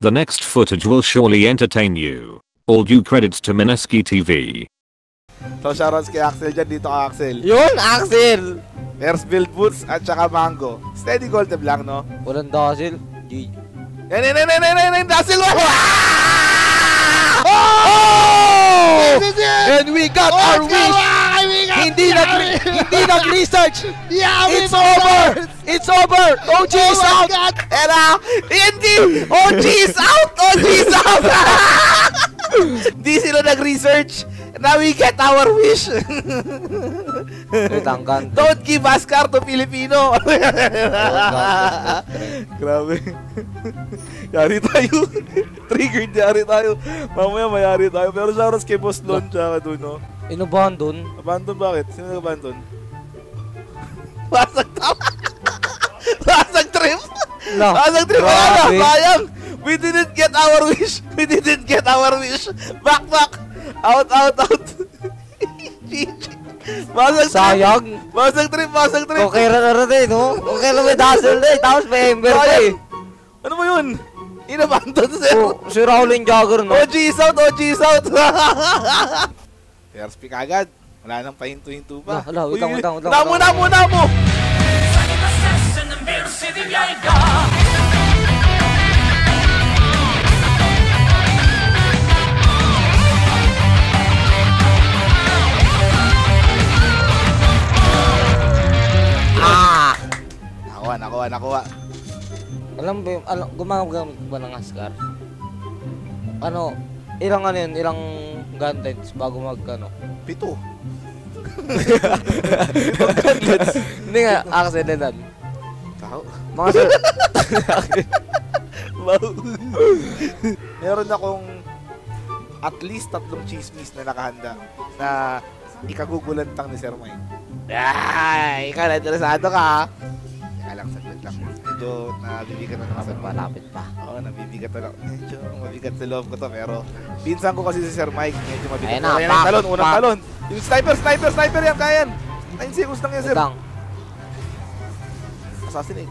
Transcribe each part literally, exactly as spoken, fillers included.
The next footage will surely entertain you. All due credits to Mineski T V. So shoutouts kay Axel dyan, dito ka Axel. Yun, Axel! First build boots at saka mango. Steady gold tab lang, no? Walang dasil. G. Yan, yan, yan, yan, yan, yan, yan, Dazzle! Oh! This is it! And we got Oh, our come wish! on! We got Hindi it! nag hindi nag-research! Yeah, we It's got over! it! It's over! O G is Oh my out! God! Era! Hindi! O G is out! O G is out! Di sila nag-research. Now we get our wish. Tangkan. Don't give Ascar to Filipino. Grabe. Yari tayo. Triggered, yari tayo. Mamaya mayari tayo. Pero shoutouts kay Boss Lon tsaka dun, no? Inabandon? Abandon bakit? Sino nag-abandon? Wasag tama. Wasag trip. No. Wasag trip. Wala na. Grabe. Sayang. We didn't get our wish. We didn't get our wish. Back, back. Out, out, out. G G. Wasag trip. Sayang. Wasag trip, wasag trip. Okay na na rin, no? Okay na may dazzle na eh. Tapos may ember pa eh. Ano mo yun? Inabandon, sir. Oh, si Rowling Jagger, no? O G is out, O G is out. First pick agad. Wala nang pahinto-hinto pa. Hala, wait lang, wait lang, wait lang. Namo, namo, namo. Ah! Nakuha, nakuha, nakuha. Alam ba yung, alam, gumagamit ba ng Ascar? Ano, ilang ano yun, ilang gauntlets bago mag, ano? Pito. Hindi nga, accidental. Tao. Mga sir, Wow. Meron akong at least tatlong chismis na nakahanda na ikagugulantang ni Sir Mike. Ay, ikaw na interesado ka ha? Teka lang, saglit lang. Medyo nabibigat na naman. malapit pa. Oo, nabibigat na lang. Medyo mabigat sa loob ko to, pero pinsan ko kasi si Sir Mike. Medyo mabigat. Ayun na, Ayan pak, ang talon, unang pak. talon. Yung sniper, sniper, sniper yan, kaya yan. nine seconds lang yan, Sir. Lang. Assassinate.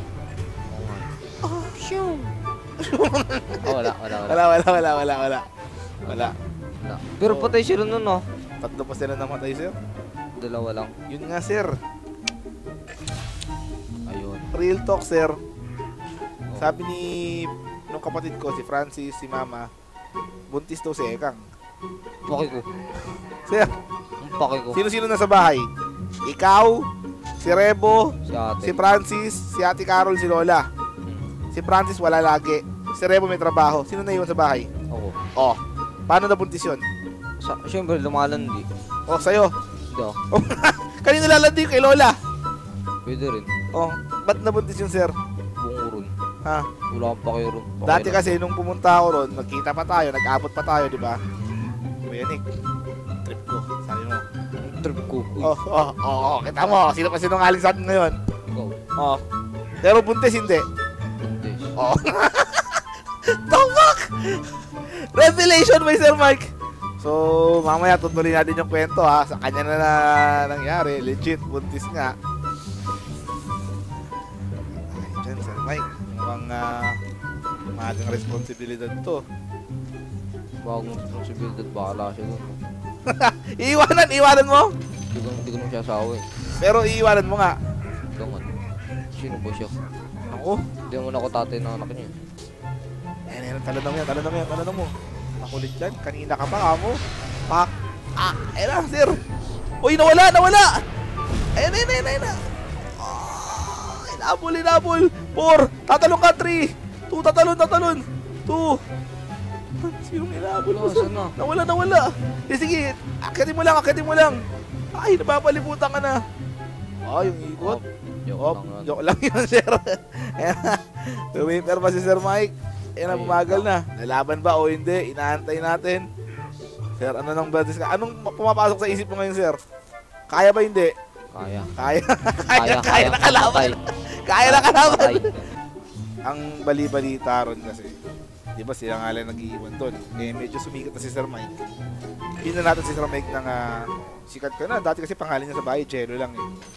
Oh, shoo! Oh, wala, wala, wala. Wala, wala, wala, wala, wala. Wala. wala. Pero patay sila nun, no? Tatlo pa sila namatay, Sir. Dalawa lang. Yun nga, Sir. Ayun. Real talk, Sir. Sabi ni nung kapatid ko, si Francis, si Mama, buntis daw si Ekang. Paki ko. Sir, Ang paki ko. sino-sino na sa bahay? Ikaw, si Rebo, Si ate. si Francis, si Ate Carol, si Lola. Hmm. Si Francis wala lagi. Si Rebo may trabaho. Sino na iwan sa bahay? Ako. Oh, paano nabuntis yun? Sa, siyempre, lumalandi. Oh, sa'yo. Hindi ako. Oh, kanino lalandi kay Lola? Pwede rin. Oh, ba't nabuntis yun, Sir? Bunguron. Ha? Wala akong paki ron. Paki Dati lang. kasi nung pumunta ako ron, nagkita pa tayo, nag-abot pa tayo, di ba? Kuya Nick, trip ko, sabi mo. Trip ko. Uy, Oh, oh, oh, oh, kita mo, sino pa sinungaling sa atin ngayon? ikaw. Oh. Pero buntis hindi. Hindi. Oh. Tomak! Revelation by Sir Mike. So, mamaya tutuloy natin yung kwento ha. Sa kanya na, na nangyari. Legit, buntis nga. Ay, dyan, Sir Mike. Mukhang uh, magang responsibilidad to. Bagong responsibilidad, bakala siya dun. Iiwanan, iiwanan mo. Hindi ko, hindi ko nung siya asawa eh. Pero iiwanan mo nga. Gangan. Sino ba siya? Ako. Hindi naman ako tatay ng anak niya. Ayan, ayan, talon mo yan, talon mo yan, talon mo. Makulit yan, kanina ka pa, kamo. Pak. Ah, ayan na, sir. Uy, nawala, nawala. Ayan, ayan, ayan, ayan. Ah, inabol, inabol. Four, tatalon ka, three. Two, tatalon, tatalon. Two. Sinong inabol mo, Wala, sir? saan na? Nawala, nawala. Eh, sige, akitin mo lang, akitin mo lang. Ay, napapalibutan ka na. Ah, yung ikot. Joke Oh, lang yan. joke lang yun, sir. Tumiper pa si Sir Mike. Eh, na, bumagal na. Lalaban ba o hindi? Inaantay natin. Sir, ano nang badis ka? Anong pumapasok sa isip mo ngayon, sir? Kaya ba hindi? Kaya. Kaya. kaya, Kaya, kaya na kalaban. patay. Kaya na kalaban. Patay. Ang bali-balita ron kasi, di ba sila nga lang nag-iiwan doon. Eh, medyo sumikat na si Sir Mike. Hindi na natin si Sir Mike ng uh, sikat ka na. Dati kasi pangalan niya sa bahay, Jello lang eh.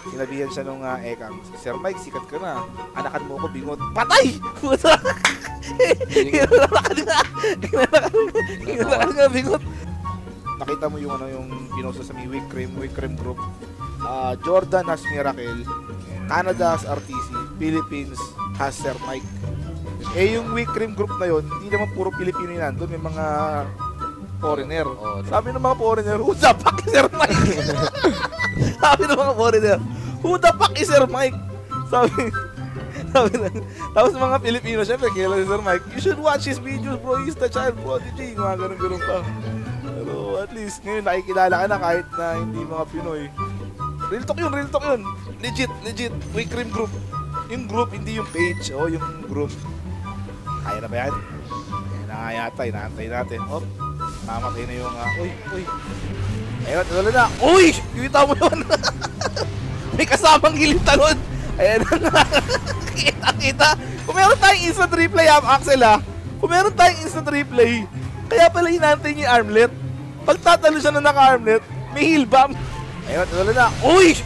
sinabihan siya nung uh, Ekang, Sir Mike, sikat ka na. Anakan mo ko, bingot. Patay! Puta! Inanakan nga! Inanakan nga, bingot. Nakita mo yung ano yung pinost sa may Weak Cream, Weak Cream Group. Uh, Jordan has Miracle, Canada has R T C, Philippines has Sir Mike. Eh yung Weak Cream Group na yon, hindi naman puro Pilipino yun nandun, may mga foreigner. Oh, Sabi ng mga foreigner, who the fuck is Sir Mike? Sabi ng mga foreigner, who the fuck is Sir Mike? Sabi, sabi na, tapos mga Pilipino, syempre, kilala si Sir Mike, you should watch his videos, bro, he's the child prodigy, mga ganun-ganun pa. Pero at least, ngayon nakikilala ka na kahit na hindi mga Pinoy. Real talk yun, real talk yun. Legit, legit, Weak Cream Group. Yung group, hindi yung page, oh, yung group. Kaya na ba yan? Kaya na nga yata, inaantay natin. Oh, mamatay na yung, uh, uy, uy. Ayun, wala na. Uy! Kita mo yun. May kasamang gilid talon. Ayan na. Kita, kita. Kung meron tayong instant replay, ha, Axel, ha? Kung meron tayong instant replay, kaya pala inaantay niya yung armlet. Pag tatalo siya na naka-armlet, may heal bomb. Ayun, wala na. Uy!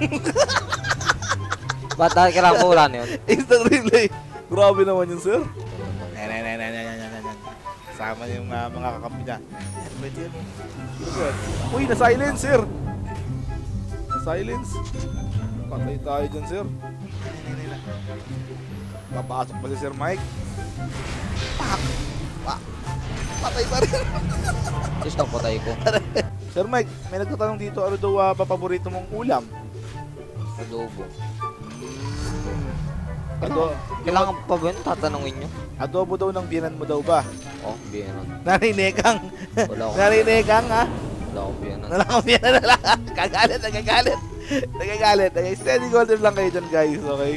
Ba't dahil kailangan ko wala na yun? Instant replay. Grabe naman yun, sir. Ayan, ayan, ayan, ayan, ayan, ayan. Kasama yung uh, mga kakampi niya. Ayan, pwede yan. Uy, na-silence, sir. Na-silence. Patay tayo dyan, sir. Papasok pa si Sir Mike. Pak! Pak! Patay pa rin. Just ang patay ko. Sir Mike, may nagtatanong dito, ano daw uh, paborito mong ulam? Adobo. Ado, Kailangan pa ba yun? Tatanungin nyo? adobo daw ng biyanan mo daw ba? Oh, biyanan. Narinekang. Wala akong Narinekang, ha? Wala akong biyanan. Wala akong biyanan na lang. Kagalit, nagagalit. Nagagalit. Okay, steady golden lang kayo dyan, guys. Okay?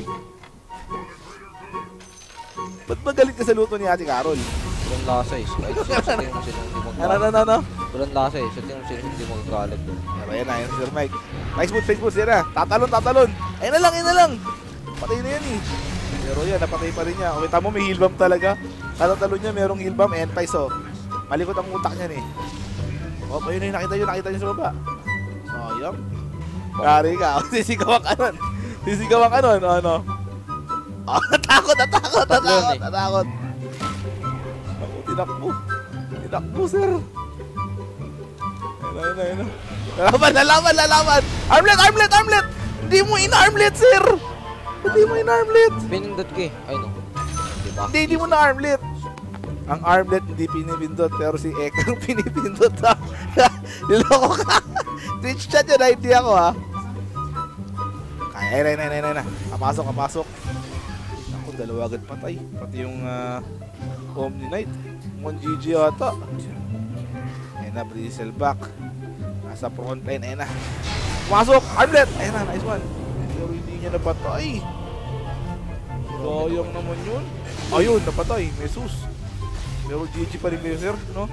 Ba't magalit ka sa luto ni Ate Carol? Walang lasa eh. Kahit sino sa tingin mo sila hindi Ano, magagalit. ano, ano, ano? Walang lasa eh. Sa tingin mo sila hindi magagalit. Pero yan na, yan si Sir Mike. Nice foot, face foot, yan na. Tatalon, tatalon. Ayun na lang, ayun na lang. Patay na yan eh. Pero yan, napatay pa rin niya. Okay, tamo, may heal bomb talaga. Tatalon niya, merong heal bomb, and pies, oh. Malikot ang utak niyan eh. Oh, ayun na yun, nakita yun, nakita niyo sa baba. Sayang. Kari ka, sisigawan ka nun. Sisigawan ka nun, ano? Oh, natakot, natakot, natakot, natakot. Ako, tinakbo. Tinakbo, sir. Ayun na, ayun na, ayun na. Lalaban, lalaban, lalaban! Armlet, armlet, armlet! Hindi mo in-armlet, sir! Hindi mo in-armlet! Pinindot ko eh. Ay no. Diba? Hindi, hindi mo na-armlet. Ang armlet hindi pinipindot, pero si Ekang pinipindot, ha? Niloko ka! Twitch chat yun, ha? Hindi ako, ha? Kaya, ayun, ayun, ayun, ayun, ayun. Kapasok, kapasok. Ako, dalawa agad patay. Pati yung uh, Omni Knight. Mon G G ata. Ayun na, Bristle back. Nasa front line, ayun na. Pumasok! Armlet! Ayun na, nice one. Pero hindi niya napatay. Sayang naman yun. Ayun, napatay. May sus. Pero G G pa rin kayo, sir, no?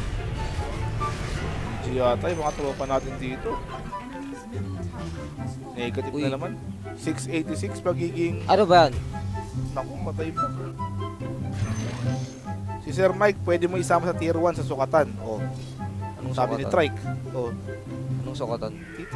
G G yata yung mga tropa natin dito. Negative Uy. na naman. six eighty-six pagiging... Ano ba yan? Naku, matay pa. Si Sir Mike, pwede mo isama sa tier one sa sukatan. O, anong sabi ni sukatan? Trike? O, Anong sukatan? titi.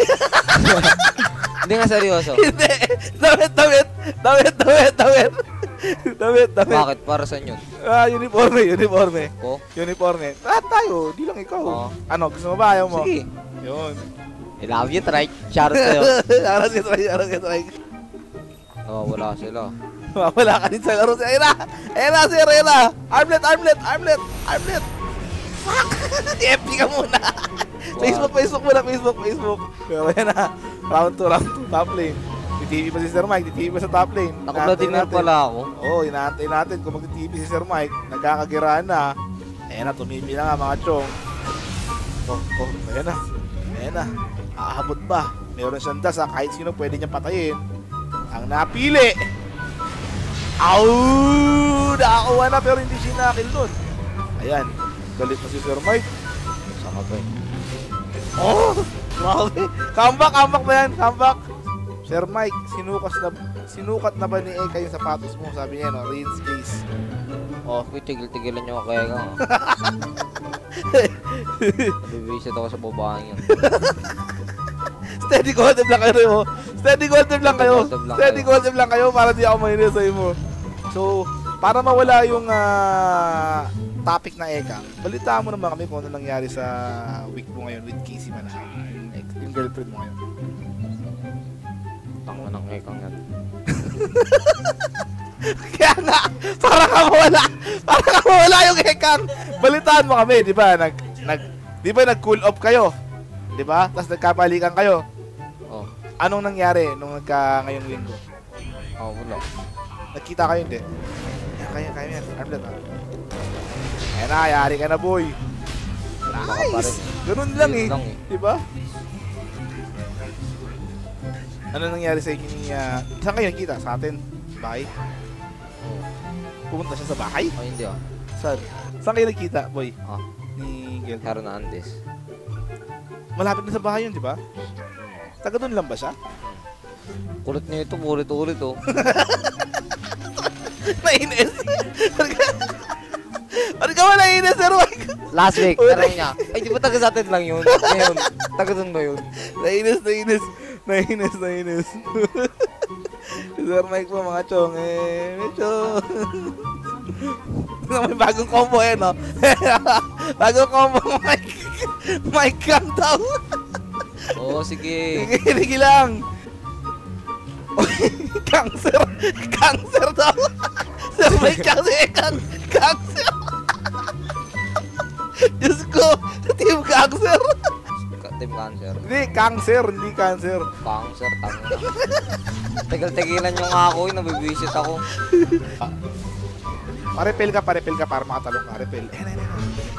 Hindi nga seryoso. Hindi! Damit, damit! Damit, damit, damit! Damit, damit. Bakit? Para saan yun? Ah, uniforme, uniforme. Ko? Uniforme. Lahat tayo, di lang ikaw. Oo. Ano, gusto mo ba? Ayaw mo? Sige. Yun. I love you, Trike. Shoutout sa'yo. Aras ka try, aras ka try. Nawawala sila. Wala ka din sa laro. Ayun na! Ayun na, sir! Ayun na! Armlet, armlet, armlet, armlet! Fuck! F P ka muna! Facebook, Facebook muna, Facebook, Facebook. Pero ayun na. Round two, round two, top lane. T T V pa si Sir Mike, T T V pa sa top lane. Naka-Vladimir pala ako. Oo, oh, inaantay natin kung mag-T V si Sir Mike. Nagkakagiraan na. Ayan na, tumipi na nga mga chong. Oh, oh, ayan na. Ayan na. Aabot ba? Meron siyang das, ha? Kahit sino pwede niyang patayin. Ang napili. Au! Nakakuha na pero hindi siya nakil doon. Ayan. Galit na si Sir Mike. Saka ba eh? Oh! Grabe. Comeback, comeback ba yan? Comeback. Sir Mike, sinukas na, sinukat na ba ni Eka yung sapatos mo? Sabi niya, no? Rain space. Oh. Uy, tigil-tigilan nyo ako kaya ka. Nabibisit ako sa babaeng yan. Steady gold lang kayo Remo. Steady gold lang kayo. Steady gold lang kayo para di ako mahinig sa'yo mo. So, para mawala yung uh, topic na Ekang, balitaan mo naman kami kung ano nangyari sa week mo ngayon with Casey Manang, yung, yung girlfriend mo ngayon. Tanga ng Ekang yan. Kaya nga, para ka mawala, para ka mawala yung Ekang. Balitaan mo kami, di ba? Nag, nag, di ba nag-cool off kayo? Di ba? Tapos nagkapalikan kayo. Oh. Anong nangyari nung nagka ngayong linggo? Oh, wala. Nagkita kayo hindi? Kaya, kaya, kaya yan. Armlet, ha? Ayan na, yari ka na, boy. Nice! Ganun lang eh. Lang eh. Diba? Ano nangyari sa inyo ni... Uh, saan kayo nagkita? Sa atin? Bahay? Oh. Pumunta siya sa bahay? Oh, hindi ah. Saan? Saan kayo nagkita, boy? Ah, Ni Gil? Hernandez. Malapit na sa bahay yun, di ba? Taga doon lang ba siya? Kulit niya ito, ulit-ulit oh. Nainis! Ano ka ba nainis, Sir Mike? Last week, tanong niya, ay di ba taga sa atin lang yun? Ngayon, taga doon ba yun? Nainis, nainis. Nainis, nainis. Si Sir Mike po, mga chong, eh, medyo... May bagong combo eh, no? Bagong combo, Mike. Mike Kang daw. Oo, sige. Sige, sige lang. Cancer. Cancer daw. Sir Mike kasi kang cancer. Diyos ko, team cancer. Team cancer. Hindi, cancer, hindi cancer. Cancer, tanga. Tegal-tegilan nyo nga ako, eh, nabibisit ako. Parepel ka, parepel ka para makatalong ka. Repel. Eh, eh, eh.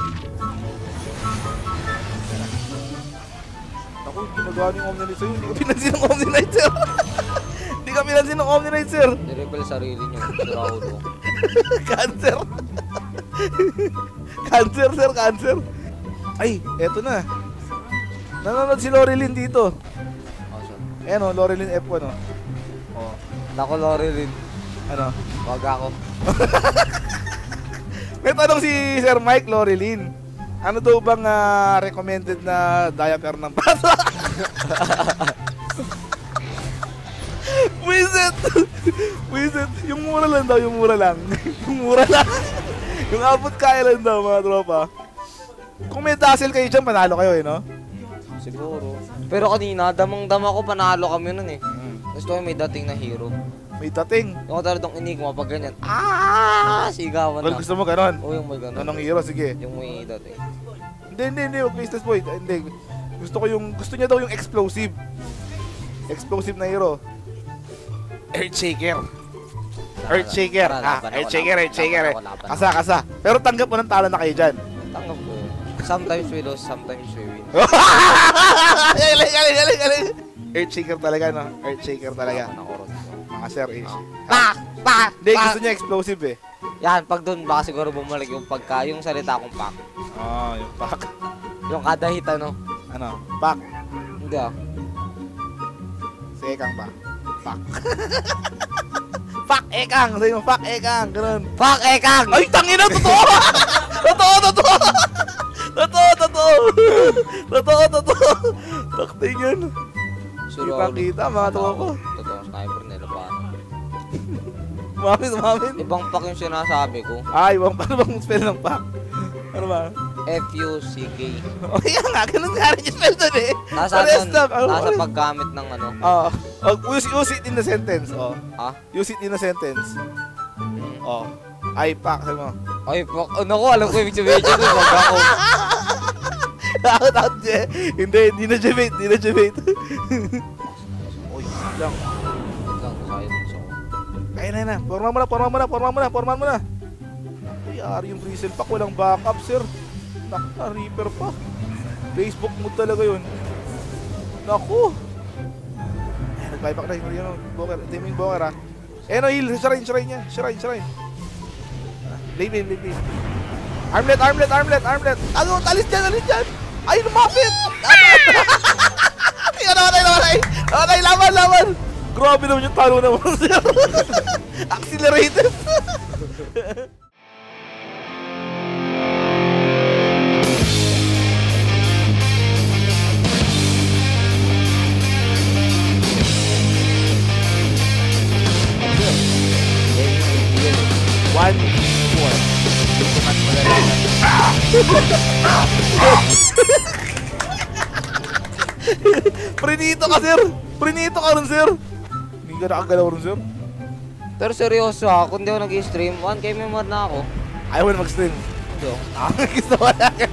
Ako, ginagawa niyo yung Omni-Knight sa'yo. Hindi ko pinansin ng Omni-Knight, sir. Hindi ka pinansin ng Omni-Knight, sir. Nirebel sarili nyo. Siraulo. Cancer. Cancer, sir, cancer. Ay, eto na. Nanonood si Lorilyn dito. Oh, sir. Ayan o, Lorilyn F one o. Oh. Nako, Lorilyn. Ano? Wag ako. May tanong si Sir Mike, Lorilyn. Ano daw bang uh, recommended na diaper ng bata? Wisit! Wisit! Yung mura lang daw, yung mura lang. Yung mura lang. Yung abot kaya lang daw, mga tropa. Kung may dazzle kayo dyan, panalo kayo eh, no? Siguro. Pero kanina, damang-dama ko, panalo kami nun eh. Gusto ko may dating na hero. May dating. Yung talagang enigma pag ganyan. Ah! Sigawan Well, na. gusto mo ganon? Oo, yung may ganun. Anong hero? Sige. Yung may dating. Hindi, hindi, hindi. Huwag Mister Boy. Hindi. Gusto ko yung, gusto niya daw yung explosive. Explosive na hero. Earthshaker. Earthshaker. Ah, Earthshaker, Earthshaker. Kasa, kasa. Pero tanggap mo ng talo na kayo dyan. Tanggap ko. Sometimes we lose, sometimes we win. Galing, galing, galing, galing. Earthshaker talaga, no? Earthshaker talaga. Mga sir, eh. Pak! Pak! Hindi, gusto niya explosive eh. Yan, pag doon baka siguro bumalik yung pagka, yung salita kong pak. Oh, yung pak. Yung kada hit ano. Ano? Pak. Hindi ah. Si Ekang pa. Pak. Pak Ekang! Sabi mo, pak Ekang! Ganun. Pak Ekang! Ay, tangina! Totoo! Totoo! Totoo! Totoo! Totoo! Totoo! Totoo! Takting yun. Kita-kita mga tropa. Totoo, sniper nila ba? Umamin, umamin. Ibang pak yung sinasabi ko. Ay, ibang paano bang spell ng pak? Ano ba? F U C K. O kaya nga, ganun nga rin yung spell doon eh. Nasa Rest doon, up. Ano, nasa ano? paggamit ng ano. Oo. Oh, use, use it in the sentence. Oh. Ha? Use it in the sentence. Oh. Ay, pak. Sabi mo. Ay, pak. Oh, naku, alam ko yung sabihin dyan doon. Wag ako. Takot, takot, Je. Hindi, hindi na Jebate, hindi na Jebate. Uy, lang. Wait lang, silence ako. Kaya na na, forma mo na, forma mo na, forma mo na, forma mo na. Ay, ari yung bristle pack, walang backup, sir. Naka, Reaper pa. Facebook mo talaga yun. Naku. Ay, nag-buyback na, yun, yun, Boker, hindi mo yung Boker, ha. Eh, no, heal, shrine, shrine niya, shrine, shrine. Leave in, leave in. Armlet, armlet, armlet, armlet. Ano, talis dyan, talis dyan. Ay, lumapit. Ay, namatay, namatay. Namatay, laban, laban. Grabe naman yung talo naman, sir. Accelerated. One, four. Hindi ko mas malalaman. Prinito ka, sir! Prinito ka rin, sir! Hindi ka nakagalaw rin, sir. Pero seryoso ha, kung di ako nag-stream, one K member na ako. Ayaw mo na mag-stream. Hindi ako. Ah, gusto ko na ka.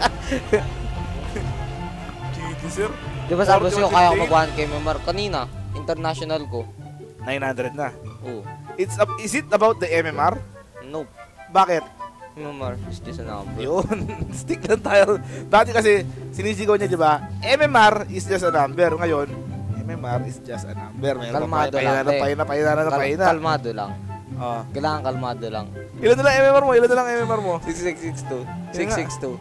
Gigi, sir. Di ba sabi Forty sa'yo, one kaya ako fifty? mag one K member? Kanina, international ko. nine hundred na. Oo. It's up, is it about the M M R? Nope. Bakit? Member is just a number. Yun. Stick lang tayo. Dati kasi, sinisigaw niya, di ba? M M R is just a number. Ngayon, M M R is just a number. Mayroon Kalmado pa, pahina lang, na, eh. pahina, pahina na, Kal- pahina. kalmado lang. Oh. Kailangan kalmado lang. Ilan na lang M M R mo? Ilan na lang M M R mo? six six six two. six six two.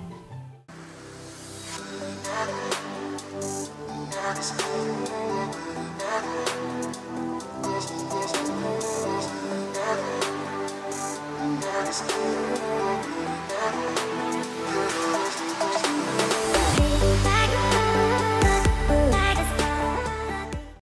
Yes.